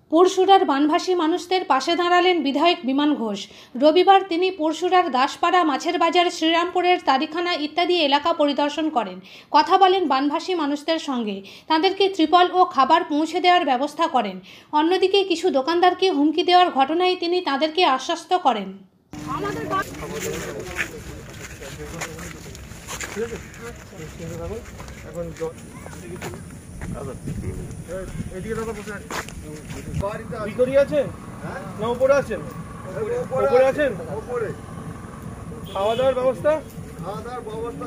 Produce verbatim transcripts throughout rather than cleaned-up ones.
পরশুরার বানভাসী মানুষদের পাশে দাঁড়ালেন বিধায়ক বিমান ঘোষ। রবিবার তিনি পরশুরার দাসপাড়া, মাছের বাজার, শ্রীরামপুরের তারিখানা ইত্যাদি এলাকা পরিদর্শন করেন। কথা বলেন বানভাসী মানুষদের সঙ্গে, তাদেরকে ত্রিপল ও খাবার পৌঁছে দেওয়ার ব্যবস্থা করেন। অন্যদিকে কিছু দোকানদারকে হুমকি দেওয়ার ঘটনায় তিনি তাদেরকে আশ্বস্ত করেন। খাওয়া দাওয়ার ব্যবস্থা খাওয়া দাওয়ার ব্যবস্থা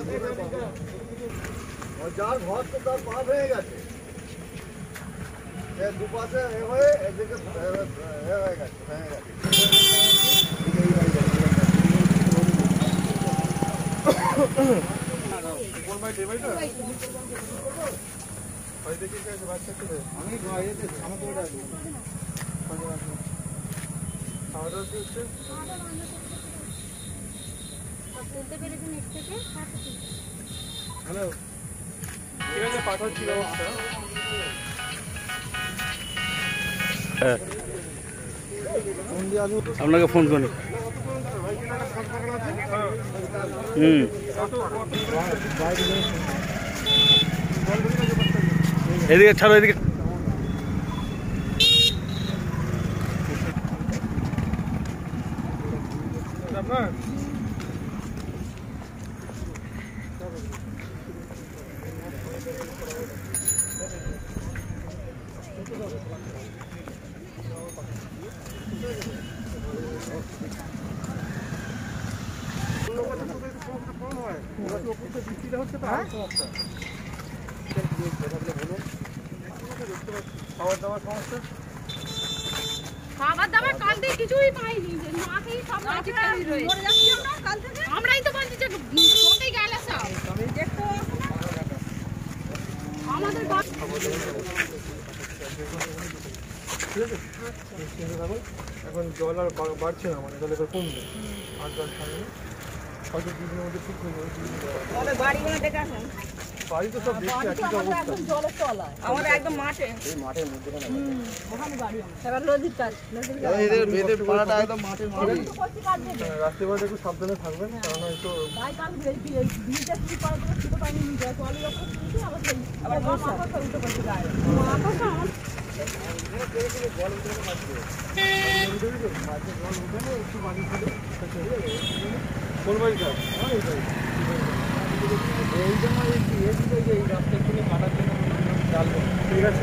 যার ঘর তো তার পা ভেঙে গেছে, দুপাশে হয়ে এদিকে হয়ে গেছে ভেঙে গেছে। আমি খাওয়া দাওয়া কি হচ্ছে? হ্যালো, ঠিক আছে, পাঠাচ্ছি ব্যবস্থা। আপনাকে ফোন করি। হুম এদিকে ছাড়ো, এদিকে আপনার বৃষ্টিটা হচ্ছে তো আর সমস্যা। খাবার দাবার সমস্যা, খাবার দাবার কাল থেকে কিছুই পাইনি, মাকেই সব মরে যাচ্ছি আমরা কাল থেকে। আমরাই তো বলছি যে কোথায় গেল সব দেখতে আমাদের এখন জল আর বাড়ছে না, মানে জল এবার কমবে, আর জল ছাড়বে হয়তো দুদিনের মধ্যে ঠিক হয়ে যাবে। বাড়ি তো সব দেখছি একই অবস্থা, জলের তলায় আমাদের একদম মাঠে মাঠের মধ্যে রাত্রিবেলা একটু সাবধানে থাকবেন, কারণ একটু কোন বাড়ি খায় এই জন্য এই রাস্তা থেকে কাটার জন্য চালবো। ঠিক আছে,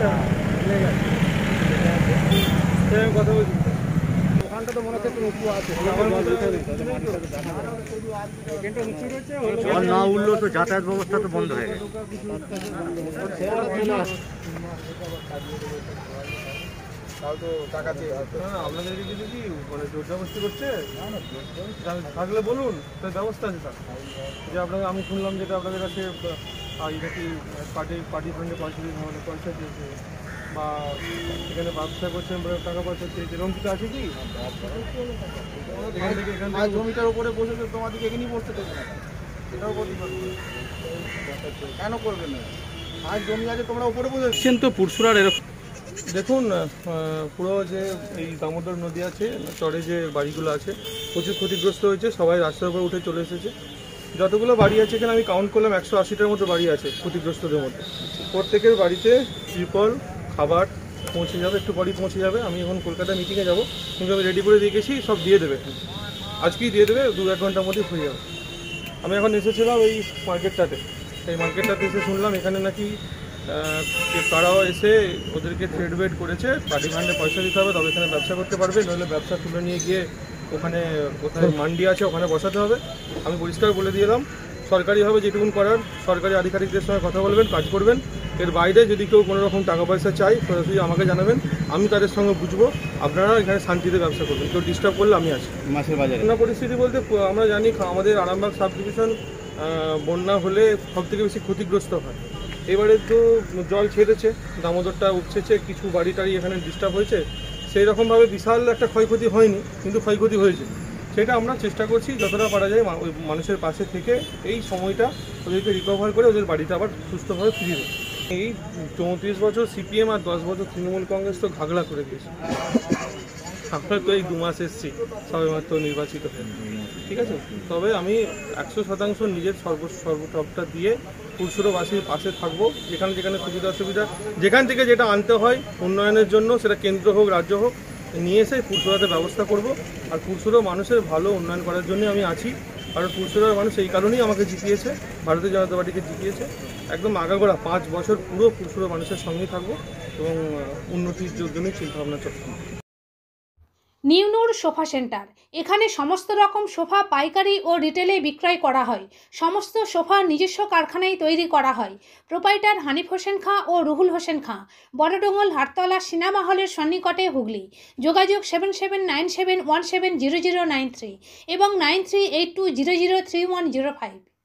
কথা বলছি, ওখানটা তো মনে হচ্ছে একটু উঁচু আছে, না উঠলো তো যাতায়াত ব্যবস্থা তো বন্ধ হয়ে গেছে। তাও তো টাকা চেয়ে হ্যাঁ আপনাদের এদিকে যদি মানে জোর জবরদস্তি করছে থাকলে বলুন, তার ব্যবস্থা আছে স্যার। যে আপনাকে আমি শুনলাম যেটা আপনাদের কাছে এটা কি পার্টি পার্টি ফান্ডে পয়সা দিতে আমাদের পয়সা দিয়েছে বা এখানে ব্যবসা করছেন টাকা পয়সা চেয়েছে, এরকম কিছু আছে কি? এখান থেকে এখান থেকে জমিটার উপরে বসেছে, তোমাদেরকে এখানেই বসতে দেবে না, এটাও বলতে পারবে কেন করবে না? আজ জমি আছে তোমরা উপরে বসেছেন তো পুরসুরার এরকম। দেখুন, পুরো যে এই দামোদর নদী আছে, চরে যে বাড়িগুলো আছে প্রচুর ক্ষতিগ্রস্ত হয়েছে, সবাই রাস্তার উপর উঠে চলে এসেছে। যতগুলো বাড়ি আছে এখানে আমি কাউন্ট করলাম একশো আশিটার মতো বাড়ি আছে ক্ষতিগ্রস্তদের মধ্যে। প্রত্যেকের বাড়িতে ত্রিপল খাবার পৌঁছে যাবে, একটু পরেই পৌঁছে যাবে। আমি এখন কলকাতায় মিটিংয়ে যাবো, কিন্তু আমি রেডি করে দিয়ে গেছি, সব দিয়ে দেবে, আজকেই দিয়ে দেবে, দু এক ঘন্টার মধ্যেই হয়ে যাবে। আমি এখন এসেছিলাম এই মার্কেটটাতে, এই মার্কেটটাতে এসে শুনলাম এখানে নাকি তারাও এসে ওদেরকে থ্রেড ওয়েট করেছে, পার্টি ফান্ডে পয়সা দিতে হবে তবে এখানে ব্যবসা করতে পারবে, নইলে ব্যবসা তুলে নিয়ে গিয়ে ওখানে কোথায় মান্ডি আছে ওখানে বসাতে হবে। আমি পরিষ্কার বলে দিলাম সরকারিভাবে যেটুকুন করার সরকারি আধিকারিকদের সঙ্গে কথা বলবেন, কাজ করবেন। এর বাইরে যদি কেউ কোনো রকম টাকা পয়সা চাই সরাসরি আমাকে জানাবেন, আমি তাদের সঙ্গে বুঝবো। আপনারা এখানে শান্তিতে ব্যবসা করবেন, কেউ ডিস্টার্ব করলে আমি আছি। মাছের বাজারে বন্যা পরিস্থিতি বলতে আমরা জানি আমাদের আরামবাগ সাব ডিভিশন বন্যা হলে সবথেকে বেশি ক্ষতিগ্রস্ত হয়। এবারে তো জল ছেড়েছে, দামোদরটা উঠছেছে, কিছু বাড়ি টাড়ি এখানে ডিস্টার্ব হয়েছে, সেই রকমভাবে বিশাল একটা ক্ষয়ক্ষতি হয়নি, কিন্তু ক্ষয়ক্ষতি হয়েছে। সেটা আমরা চেষ্টা করছি যতটা পারা যায় মানুষের পাশে থেকে এই সময়টা ওদেরকে রিকভার করে ওদের বাড়িতে আবার সুস্থভাবে ফিরিয়ে দেবো। এই চৌত্রিশ বছর সিপিএম আর দশ বছর তৃণমূল কংগ্রেস তো ঘাগড়া করে দিয়েছে। আমরা তো এই দু মাস এসেছি সবেমাত্র নির্বাচিত হয়ে, ঠিক আছে। তবে আমি একশো শতাংশ নিজের সর্ব সর্বটপটা দিয়ে পুরসুরবাসীর পাশে থাকবো। যেখানে যেখানে সুবিধা অসুবিধা, যেখান থেকে যেটা আনতে হয় উন্নয়নের জন্য, সেটা কেন্দ্র হোক রাজ্য হোক, নিয়ে এসে পুরসুরাতে ব্যবস্থা করব। আর পুরসুরা মানুষের ভালো উন্নয়ন করার জন্য আমি আছি। কারণ পুরসুরার মানুষ এই কারণেই আমাকে জিতিয়েছে, ভারতীয় জনতা পার্টিকে জিতিয়েছে। একদম আগাগোড়া পাঁচ বছর পুরো পুরসুরা মানুষের সঙ্গেই থাকবো এবং উন্নতির জন্যই চিন্তাভাবনা চলছে। নিউনুর সোফা সেন্টার, এখানে সমস্ত রকম সোফা পাইকারি ও রিটেলে বিক্রয় করা হয়। সমস্ত সোফা নিজস্ব কারখানায় তৈরি করা হয়। প্রোপাইটার হানিফ হোসেন খাঁ ও রুহুল হোসেন খাঁ, বড়ডোঙ্গল হাটতলা সিনেমা হলের সন্নিকটে, হুগলি। যোগাযোগ seven seven nine seven one seven zero zero nine three এবং nine three eight two zero zero three one zero five.